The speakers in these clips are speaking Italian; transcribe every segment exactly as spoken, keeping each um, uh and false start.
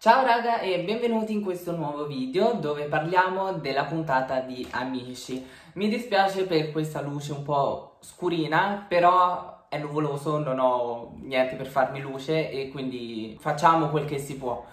Ciao raga e benvenuti in questo nuovo video dove parliamo della puntata di Amici. Mi dispiace per questa luce un po' scurina, però è nuvoloso, non ho niente per farmi luce e quindi facciamo quel che si può.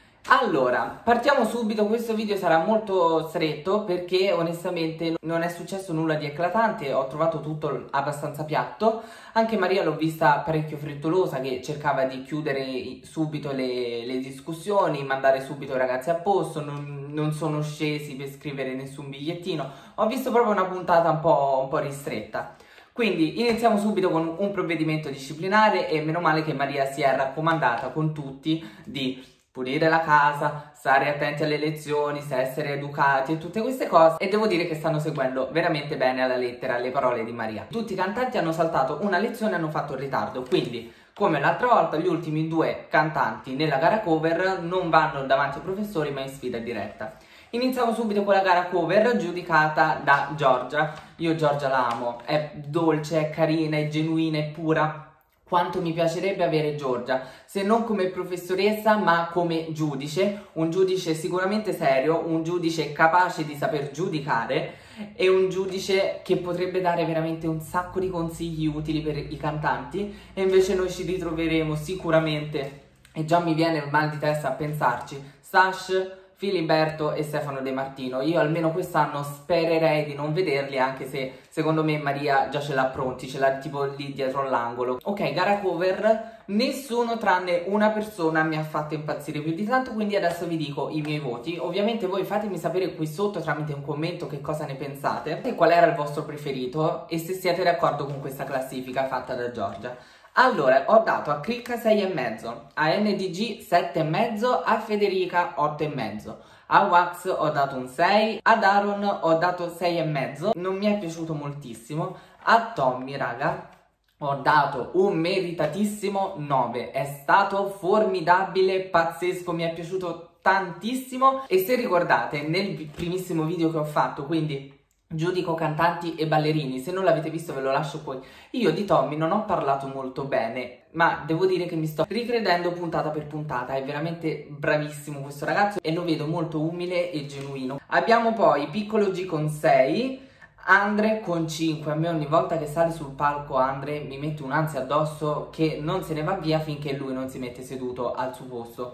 Allora, partiamo subito, questo video sarà molto stretto perché onestamente non è successo nulla di eclatante, ho trovato tutto abbastanza piatto. Anche Maria l'ho vista parecchio frettolosa, che cercava di chiudere subito le, le discussioni, mandare subito i ragazzi a posto, non, non sono scesi per scrivere nessun bigliettino. Ho visto proprio una puntata un po', un po' ristretta. Quindi iniziamo subito con un provvedimento disciplinare e meno male che Maria si è raccomandata con tutti di pulire la casa, stare attenti alle lezioni, essere educati e tutte queste cose, e devo dire che stanno seguendo veramente bene alla lettera le parole di Maria. Tutti i cantanti hanno saltato una lezione e hanno fatto il ritardo, quindi come l'altra volta gli ultimi due cantanti nella gara cover non vanno davanti ai professori ma in sfida diretta. Iniziamo subito con la gara cover giudicata da Giorgia. Io Giorgia la amo, è dolce, è carina, è genuina, è pura. Quanto mi piacerebbe avere Giorgia, se non come professoressa ma come giudice, un giudice sicuramente serio, un giudice capace di saper giudicare e un giudice che potrebbe dare veramente un sacco di consigli utili per i cantanti. E invece noi ci ritroveremo sicuramente, e già mi viene il mal di testa a pensarci, Sash, Filiberto e Stefano De Martino. Io almeno quest'anno spererei di non vederli, anche se secondo me Maria già ce l'ha pronti, ce l'ha tipo lì dietro l'angolo. Ok, gara cover, nessuno tranne una persona mi ha fatto impazzire più di tanto, quindi adesso vi dico i miei voti. Ovviamente voi fatemi sapere qui sotto tramite un commento che cosa ne pensate e qual era il vostro preferito e se siete d'accordo con questa classifica fatta da Giorgia. Allora, ho dato a Cricca sei e mezzo, a N D G sette e mezzo, a Federica otto e mezzo, a Wax ho dato un sei, ad Aaron ho dato sei e mezzo, non mi è piaciuto moltissimo, a Tommy, raga, ho dato un meritatissimo nove, è stato formidabile, pazzesco, mi è piaciuto tantissimo. E se ricordate nel primissimo video che ho fatto, quindi giudico cantanti e ballerini, se non l'avete visto ve lo lascio poi, io di Tommy non ho parlato molto bene, ma devo dire che mi sto ricredendo puntata per puntata, è veramente bravissimo questo ragazzo e lo vedo molto umile e genuino. Abbiamo poi Piccolo G con sei, Andre con cinque, a me ogni volta che sale sul palco Andre mi mette un'ansia addosso che non se ne va via finché lui non si mette seduto al suo posto,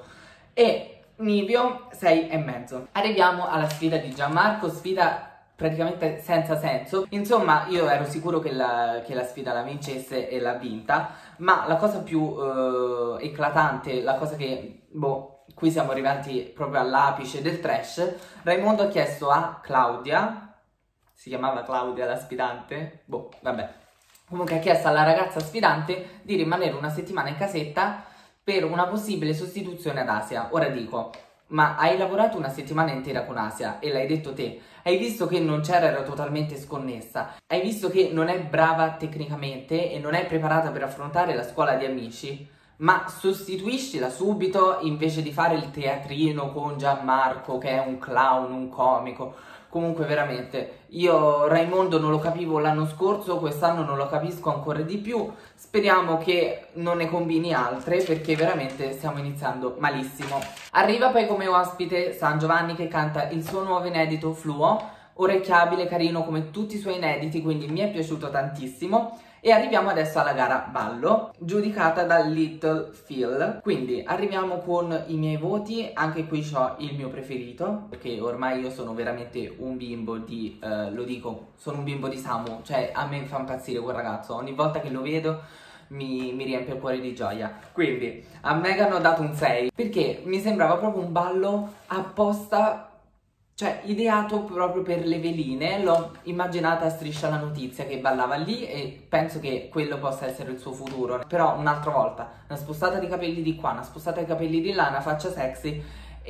e Nivio sei e mezzo. Arriviamo alla sfida di Gianmarco, sfida praticamente senza senso. Insomma, io ero sicuro che la, che la sfida la vincesse e l'ha vinta, ma la cosa più eh, eclatante, la cosa che, boh, qui siamo arrivati proprio all'apice del trash, Raimondo ha chiesto a Claudia, si chiamava Claudia la sfidante? Boh, vabbè. Comunque ha chiesto alla ragazza sfidante di rimanere una settimana in casetta per una possibile sostituzione ad Asia. Ora dico, ma hai lavorato una settimana intera con Asia e l'hai detto te, hai visto che non c'era, era totalmente sconnessa, hai visto che non è brava tecnicamente e non è preparata per affrontare la scuola di Amici, ma sostituiscila subito invece di fare il teatrino con Gianmarco che è un clown, un comico. Comunque veramente, io Raimondo non lo capivo l'anno scorso, quest'anno non lo capisco ancora di più, speriamo che non ne combini altre perché veramente stiamo iniziando malissimo. Arriva poi come ospite San Giovanni che canta il suo nuovo inedito Fluo, orecchiabile, carino come tutti i suoi inediti, quindi mi è piaciuto tantissimo. E arriviamo adesso alla gara ballo, giudicata da Little Phil. Quindi arriviamo con i miei voti, anche qui ho il mio preferito, perché ormai io sono veramente un bimbo di, eh, lo dico, sono un bimbo di Samu, cioè a me fa impazzire quel ragazzo, ogni volta che lo vedo mi, mi riempie il cuore di gioia. Quindi a Megan ho dato un sei, perché mi sembrava proprio un ballo apposta, cioè ideato proprio per le veline. L'ho immaginata a Striscia la Notizia che ballava lì e penso che quello possa essere il suo futuro. Però un'altra volta, una spostata di capelli di qua, una spostata di capelli di là, una faccia sexy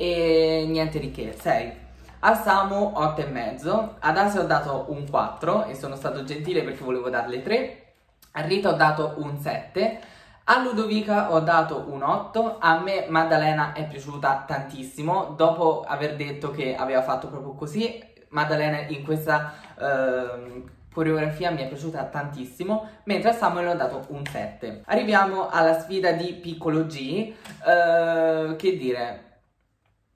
e niente di che, sei. A Samu otto e mezzo, ad Asia ho dato un quattro e sono stato gentile perché volevo darle tre, a Rita ho dato un sette, a Ludovica ho dato un otto, a me Maddalena è piaciuta tantissimo, dopo aver detto che aveva fatto proprio così, Maddalena in questa uh, coreografia mi è piaciuta tantissimo, mentre a Samuel ho dato un sette. Arriviamo alla sfida di Piccolo G, uh, che dire,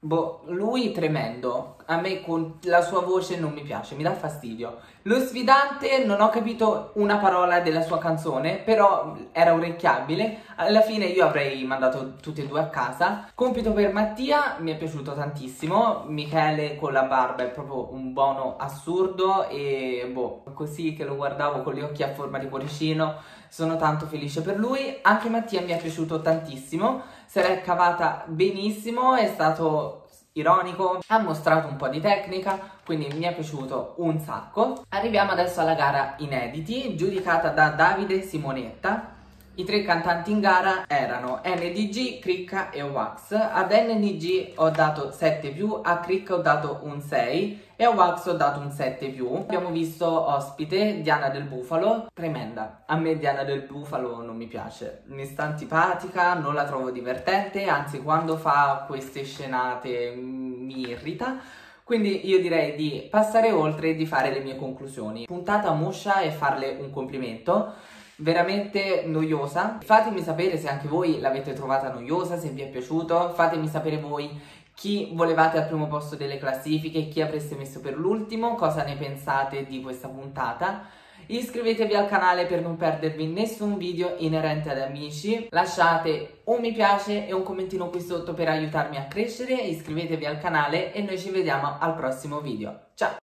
Boh, lui tremendo, a me con la sua voce non mi piace, mi dà fastidio. Lo sfidante non ho capito una parola della sua canzone, però era orecchiabile. Alla fine io avrei mandato tutti e due a casa. Compito per Mattia, mi è piaciuto tantissimo. Michele con la barba è proprio un bono assurdo e boh, così che lo guardavo con gli occhi a forma di cuoricino, sono tanto felice per lui. Anche Mattia mi è piaciuto tantissimo, se l'è cavata benissimo, è stato ironico, ha mostrato un po' di tecnica, quindi mi è piaciuto un sacco. Arriviamo adesso alla gara inediti, giudicata da Davide Simonetta. I tre cantanti in gara erano N D G, Cricca e Wax. Ad N D G ho dato sette più, a Cricca ho dato un sei e a Wax ho dato un sette più. Abbiamo visto ospite Diana Del Bufalo, tremenda. A me Diana Del Bufalo non mi piace, mi sta antipatica, non la trovo divertente, anzi quando fa queste scenate mi irrita. Quindi io direi di passare oltre e di fare le mie conclusioni. Puntata muscia e farle un complimento. Veramente noiosa. Fatemi sapere se anche voi l'avete trovata noiosa, se vi è piaciuto. Fatemi sapere voi chi volevate al primo posto delle classifiche, chi avreste messo per l'ultimo, cosa ne pensate di questa puntata. Iscrivetevi al canale per non perdervi nessun video inerente ad Amici. Lasciate un mi piace e un commentino qui sotto per aiutarmi a crescere. Iscrivetevi al canale e noi ci vediamo al prossimo video. Ciao!